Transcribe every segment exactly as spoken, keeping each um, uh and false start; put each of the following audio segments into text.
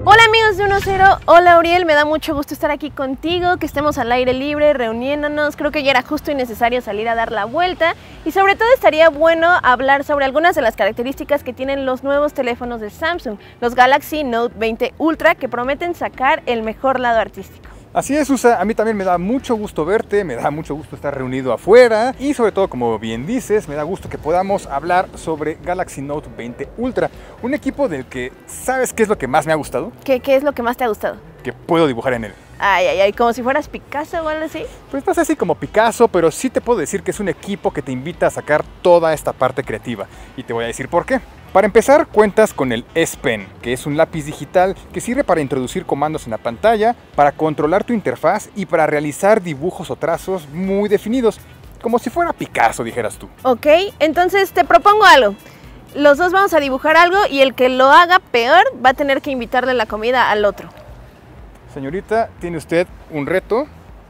Hola amigos de uno cero, hola Uriel, me da mucho gusto estar aquí contigo, que estemos al aire libre, reuniéndonos. Creo que ya era justo y necesario salir a dar la vuelta y sobre todo estaría bueno hablar sobre algunas de las características que tienen los nuevos teléfonos de Samsung, los Galaxy Note veinte Ultra, que prometen sacar el mejor lado artístico. Así es, Susa, a mí también me da mucho gusto verte, me da mucho gusto estar reunido afuera y sobre todo, como bien dices, me da gusto que podamos hablar sobre Galaxy Note veinte Ultra, un equipo del que, ¿sabes qué es lo que más me ha gustado? ¿Qué, qué es lo que más te ha gustado? Que puedo dibujar en él. Ay, ay, ay, como si fueras Picasso o algo así. Pues no sé si como Picasso, pero sí te puedo decir que es un equipo que te invita a sacar toda esta parte creativa. Y te voy a decir por qué. Para empezar, cuentas con el S Pen, que es un lápiz digital que sirve para introducir comandos en la pantalla, para controlar tu interfaz y para realizar dibujos o trazos muy definidos, como si fuera Picasso, dijeras tú. Ok, entonces te propongo algo. Los dos vamos a dibujar algo y el que lo haga peor va a tener que invitarle la comida al otro. Señorita, tiene usted un reto.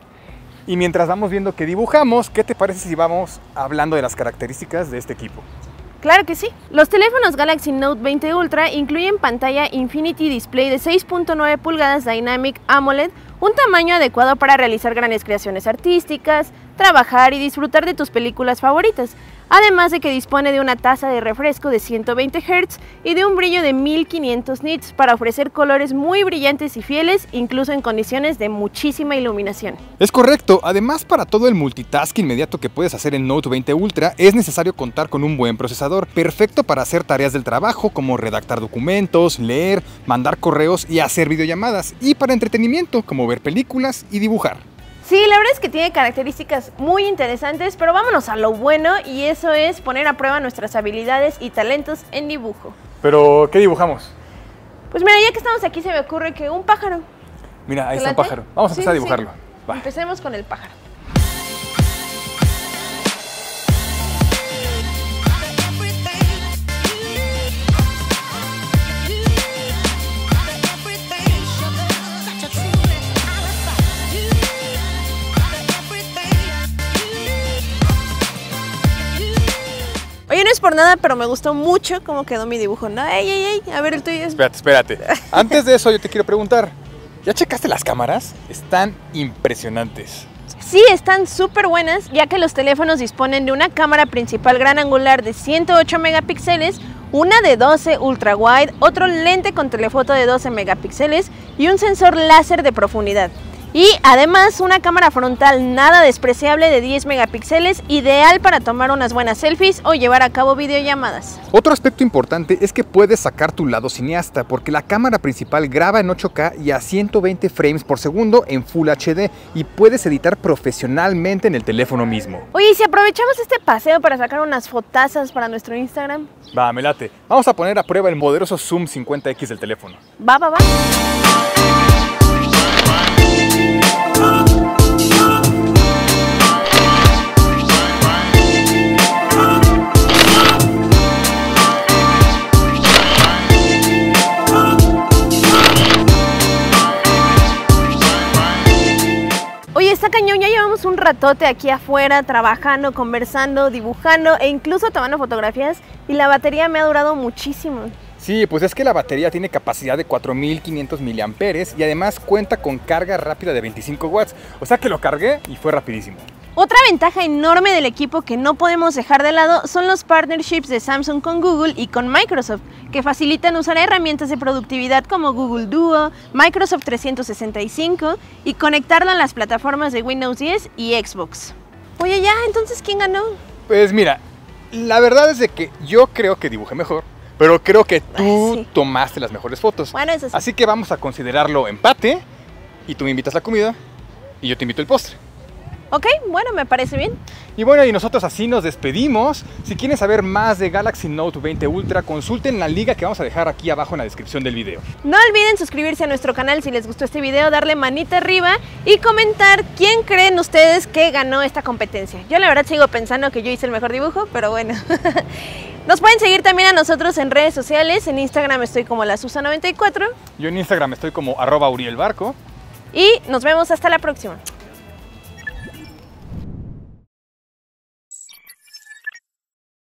Y mientras vamos viendo que dibujamos, ¿qué te parece si vamos hablando de las características de este equipo? Claro que sí. Los teléfonos Galaxy Note veinte Ultra incluyen pantalla Infinity Display de seis punto nueve pulgadas Dynamic AMOLED, un tamaño adecuado para realizar grandes creaciones artísticas, trabajar y disfrutar de tus películas favoritas, además de que dispone de una tasa de refresco de ciento veinte hertz y de un brillo de mil quinientos nits para ofrecer colores muy brillantes y fieles, incluso en condiciones de muchísima iluminación. Es correcto, además para todo el multitask inmediato que puedes hacer en Note veinte Ultra es necesario contar con un buen procesador, perfecto para hacer tareas del trabajo como redactar documentos, leer, mandar correos y hacer videollamadas, y para entretenimiento como ver películas y dibujar. Sí, la verdad es que tiene características muy interesantes, pero vámonos a lo bueno y eso es poner a prueba nuestras habilidades y talentos en dibujo. ¿Pero qué dibujamos? Pues mira, ya que estamos aquí se me ocurre que un pájaro. Mira, ahí está un pájaro. Vamos a sí, empezar a sí. dibujarlo. Va. Empecemos con el pájaro. Oye, no es por nada, pero me gustó mucho cómo quedó mi dibujo, ¿no? ¡Ey, ey, ey! A ver, el tuyo. Espérate, espérate. Antes de eso yo te quiero preguntar, ¿ya checaste las cámaras? Están impresionantes. Sí, están súper buenas, ya que los teléfonos disponen de una cámara principal gran angular de ciento ocho megapíxeles, una de doce ultra wide, otro lente con telefoto de doce megapíxeles y un sensor láser de profundidad. Y además una cámara frontal nada despreciable de diez megapíxeles, ideal para tomar unas buenas selfies o llevar a cabo videollamadas. Otro aspecto importante es que puedes sacar tu lado cineasta, porque la cámara principal graba en ocho K y a ciento veinte frames por segundo en Full H D y puedes editar profesionalmente en el teléfono mismo. Oye, ¿y si aprovechamos este paseo para sacar unas fotazas para nuestro Instagram? Va, me late. Vamos a poner a prueba el poderoso Zoom cincuenta equis del teléfono. Va, va, va. Oye, está cañón, ya llevamos un ratote aquí afuera trabajando, conversando, dibujando e incluso tomando fotografías y la batería me ha durado muchísimo. Sí, pues es que la batería tiene capacidad de cuatro mil quinientos miliamperios y además cuenta con carga rápida de veinticinco watts, o sea que lo cargué y fue rapidísimo. Otra ventaja enorme del equipo que no podemos dejar de lado son los partnerships de Samsung con Google y con Microsoft, que facilitan usar herramientas de productividad como Google Duo, Microsoft trescientos sesenta y cinco y conectarlo a las plataformas de Windows diez y Xbox. Oye, ya, entonces, ¿quién ganó? Pues mira, la verdad es de que yo creo que dibujé mejor, pero creo que tú Ay, sí. tomaste las mejores fotos. Bueno, eso sí. Así que vamos a considerarlo empate y tú me invitas la comida y yo te invito el postre. Ok, bueno, me parece bien. Y bueno, y nosotros así nos despedimos. Si quieren saber más de Galaxy Note veinte Ultra, consulten la liga que vamos a dejar aquí abajo en la descripción del video. No olviden suscribirse a nuestro canal si les gustó este video, darle manita arriba y comentar quién creen ustedes que ganó esta competencia. Yo la verdad sigo pensando que yo hice el mejor dibujo, pero bueno. Nos pueden seguir también a nosotros en redes sociales. En Instagram estoy como la Susa noventa y cuatro. Yo en Instagram estoy como arroba Uriel Barco. Y nos vemos hasta la próxima.